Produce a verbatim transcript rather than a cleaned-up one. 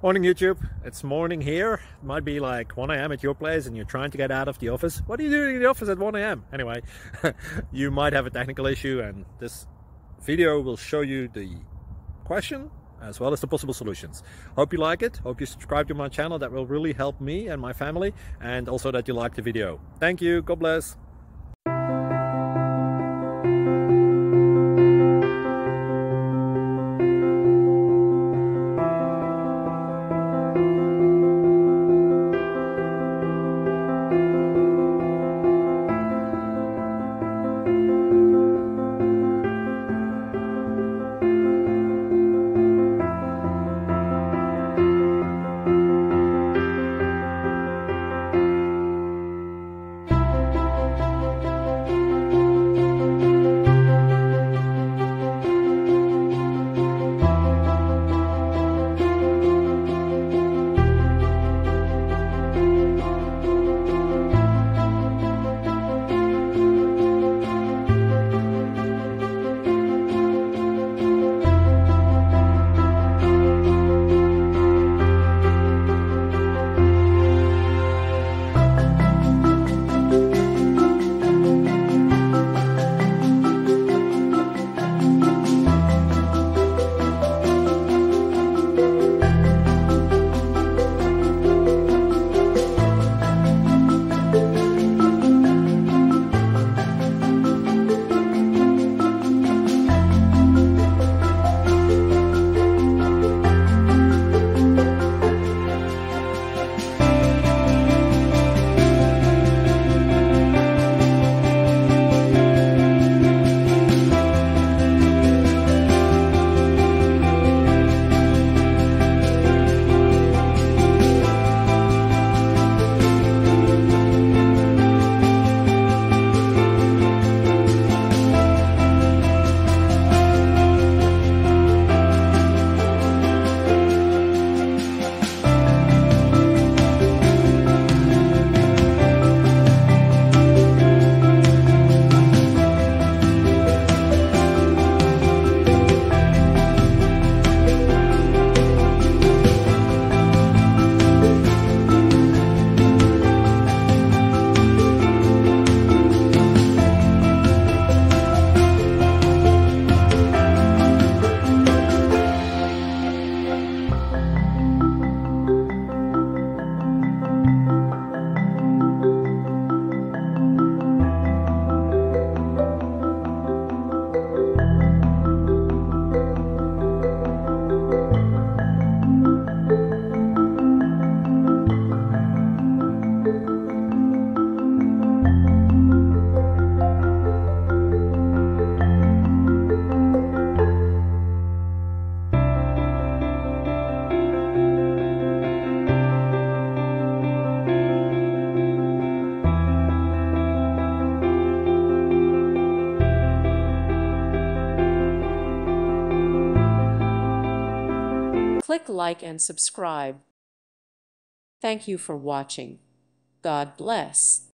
Morning YouTube, it's morning here. It might be like one A M at your place and you're trying to get out of the office. What are you doing in the office at one A M? Anyway, you might have a technical issue and this video will show you the question as well as the possible solutions. Hope you like it, hope you subscribe to my channel. That will really help me and my family, and also that you like the video. Thank you, God bless. Click like and subscribe. Thank you for watching. God bless.